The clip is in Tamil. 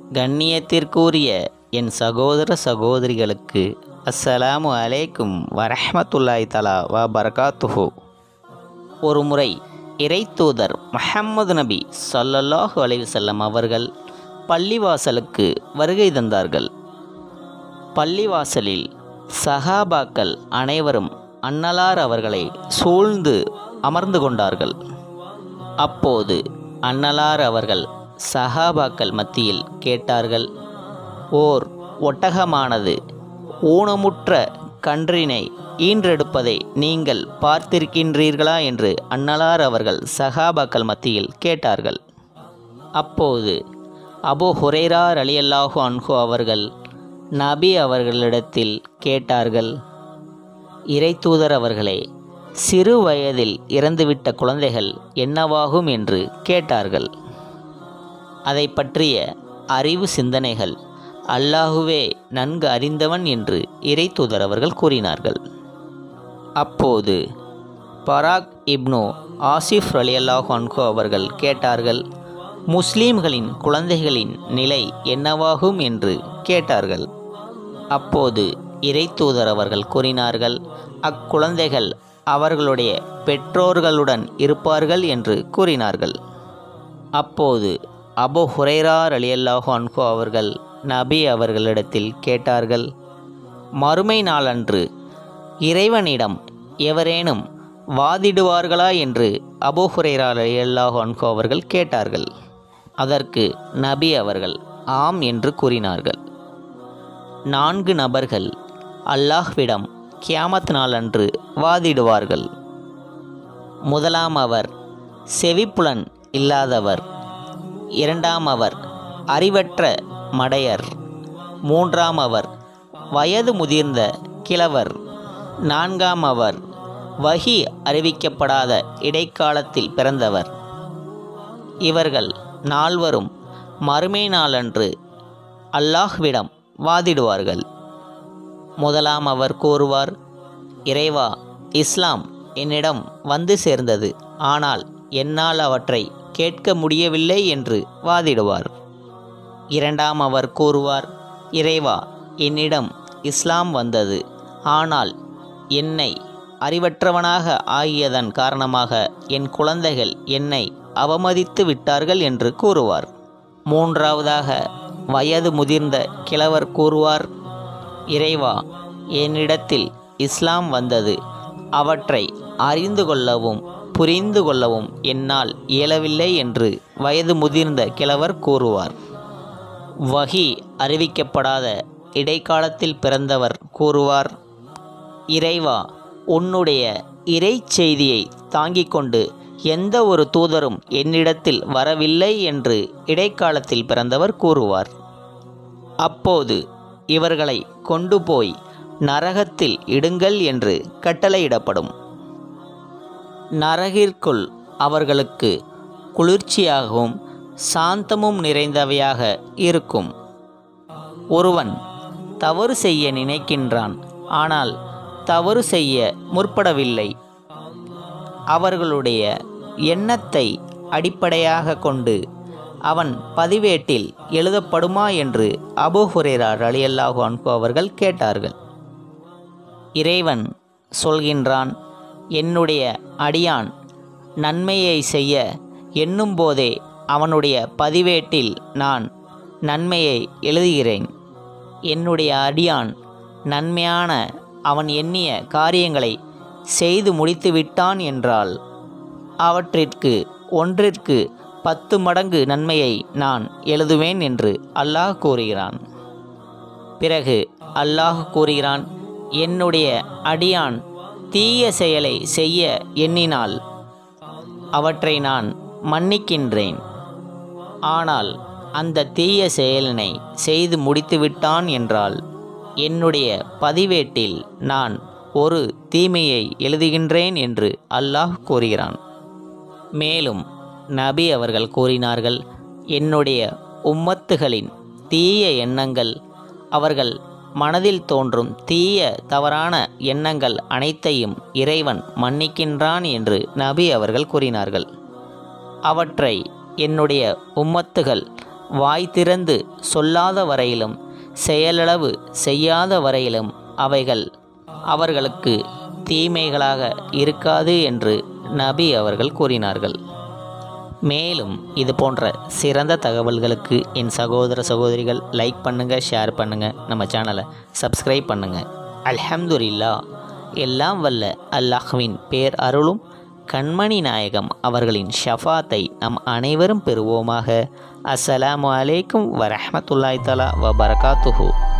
கண்ணியத்திற்குரிய என் சகோதர சகோதரிகளுக்கு அஸ்ஸலாமு அலைக்கும் வரஹ்மத்துல்லாஹி தஆலா வ பரகாத்துஹு. ஒருமுறை இறைத்தூதர் முஹம்மது நபி ஸல்லல்லாஹு அலைஹி வஸல்லம் அவர்கள் பள்ளிவாசலுக்கு வருகை தந்தார்கள். பள்ளிவாசலில் சஹாபாக்கள் அனைவரும் அன்னலார் அவர்களை சூழ்ந்து அமர்ந்து கொண்டார்கள். அப்போது அன்னலார் அவர்கள் சஹாபாக்கள் மத்தியில் கேட்டார்கள், ஓர் ஒட்டகமானது ஊனமுற்ற கன்றினை ஈன்றெடுப்பதை நீங்கள் பார்த்திருக்கின்றீர்களா என்று அன்னலார் அவர்கள் சஹாபாக்கள் மத்தியில் கேட்டார்கள். அப்போது அபூ ஹுரைரா ரலியல்லாஹு அன்ஹு அவர்கள் நபி அவர்களிடத்தில் கேட்டார்கள், இறைத்தூதர் அவர்களே, சிறு வயதில் இறந்துவிட்ட குழந்தைகள் என்னவாகும் என்று கேட்டார்கள். அதை பற்றிய அறிவு சிந்தனைகள் அல்லாஹுவே நன்கு அறிந்தவன் என்று இறைத்தூதர் அவர்கள் கூறினார்கள். அப்போது பராக் இப்னு ஆசிஃப் ரலியல்லாஹு அன்ஹு அவர்கள் கேட்டார்கள், முஸ்லீம்களின் குழந்தைகளின் நிலை என்னவாகும் என்று கேட்டார்கள். அப்போது இறைத்தூதர் அவர்கள் கூறினார்கள், அக்குழந்தைகள் அவர்களுடைய பெற்றோர்களுடன் இருப்பார்கள் என்று கூறினார்கள். அப்போது அபூ ஹுரைரா ரலியல்லாஹு அன்ஹு அவர்கள் நபி அவர்களிடத்தில் கேட்டார்கள், மறுமை நாளன்று இறைவனிடம் எவரேனும் வாதிடுவார்களா என்று அபூ ஹுரைரா ரலியல்லாஹு அன்ஹு அவர்கள் கேட்டார்கள். அதற்கு நபி அவர்கள் ஆம் என்று கூறினார்கள். 4 நபர்கள் அல்லாஹ்விடம் கியாமத் நாளன்று வாதிடுவார்கள். முதலாம் அவர் செவிப்புலன் இல்லாதவர், இரண்டாம் அவர் அறிவற்ற மடையர், மூன்றாம் அவர் வயது முதிர்ந்த கிழவர், நான்காம் அவர் வஹி அறிவிக்கப்படாத இடைக்காலத்தில் பிறந்தவர். இவர்கள் 4வரும் மறுமை நாளன்று அல்லாஹ்விடம் வாதிடுவார்கள். முதலாம் அவர் கூறுவார், இறைவா, இஸ்லாம் என்னிடம் வந்து சேர்ந்தது, ஆனால் என்னால் அவற்றை கேட்க முடியவில்லை என்று வாதிடுவார். இரண்டாம் அவர் கூறுவார், இறைவா, என்னிடம் இஸ்லாம் வந்தது, ஆனால் என்னை அறிவற்றவனாக ஆகியதன் காரணமாக என் குழந்தைகள் என்னை அவமதித்து விட்டார்கள் என்று கூறுவார். மூன்றாவதாக வயது முதிர்ந்த கிழவர் கூறுவார், இறைவா, என்னிடத்தில் இஸ்லாம் வந்தது, அவற்றை அறிந்து கொள்ளவும் புரிந்து கொள்ளவும் என்னால் இயலவில்லை என்று வயது முதிர்ந்த கிழவர் கூறுவார். வஹி அறிவிக்கப்படாத இடைக்காலத்தில் பிறந்தவர் கூறுவார், இறைவா, உன்னுடைய இறை செய்தியை தாங்கிக் கொண்டு எந்த ஒரு தூதரும் என்னிடத்தில் வரவில்லை என்று இடைக்காலத்தில் பிறந்தவர் கூறுவார். அப்போது இவர்களை கொண்டு போய் நரகத்தில் இடுங்கள் என்று கட்டளையிடப்படும். நரகிற்குள் அவர்களுக்கு குளிர்ச்சியாகவும் சாந்தமும் நிறைந்தவையாக இருக்கும். ஒருவன் தவறு செய்ய நினைக்கின்றான், ஆனால் தவறு செய்ய முற்படவில்லை. அவர்களுடைய எண்ணத்தை அடிப்படையாக கொண்டு அவன் பதிவேட்டில் எழுதப்படுமா என்று அபூ ஹுரைரா ரலியல்லாஹு அன்ஹு அவர்கள் கேட்டார்கள். இறைவன் சொல்கின்றான், என்னுடைய அடியான் நன்மையை செய்ய எண்ணும் போதே அவனுடைய பதிவேட்டில் நான் நன்மையை எழுதுகிறேன். என்னுடைய அடியான் நன்மையான அவன் எண்ணிய காரியங்களை செய்து முடித்துவிட்டான் என்றால் அவற்றிற்கு ஒன்றிற்கு 10 மடங்கு நன்மையை நான் எழுதுவேன் என்று அல்லாஹ் கூறுகிறான். பிறகு அல்லாஹ் கூறுகிறான், என்னுடைய அடியான் தீய செயலை செய்ய எண்ணினால் அவற்றை நான் மன்னிக்கின்றேன். ஆனால் அந்த தீய செயலினை செய்து முடித்துவிட்டான் என்றால் என்னுடைய பதிவேட்டில் நான் ஒரு தீமையை எழுதுகின்றேன் என்று அல்லாஹ் கூறுகிறான். மேலும் நபி அவர்கள் கூறினார்கள், என்னுடைய உம்மத்துகளின் தீய எண்ணங்கள், அவர்கள் மனதில் தோன்றும் தீய தவறான எண்ணங்கள் அனைத்தையும் இறைவன் மன்னிக்கின்றான் என்று நபி அவர்கள் கூறினார்கள். அவற்றை என்னுடைய உம்மத்துகள் வாய் திறந்து சொல்லாத வரையிலும் செயலளவு செய்யாத வரையிலும் அவைகள் அவர்களுக்கு தீமைகளாக இருக்காது என்று நபி அவர்கள் கூறினார்கள். மேலும் இது போன்ற சிறந்த தகவல்களுக்கு என் சகோதர சகோதரிகள் லைக் பண்ணுங்கள், ஷேர் பண்ணுங்கள், நம்ம சேனலை சப்ஸ்கிரைப் பண்ணுங்கள். அல்ஹம்துலில்லாஹ். எல்லாம் வல்ல அல்லாஹ்வின் பேர் அருளும் கண்மணி நாயகம் அவர்களின் ஷஃபாத்தை நம் அனைவரும் பெறுவோமாக. அஸ்ஸலாமு அலைக்கும் வரஹ்மத்துல்லாஹி தஆலா வபரகாத்துஹு.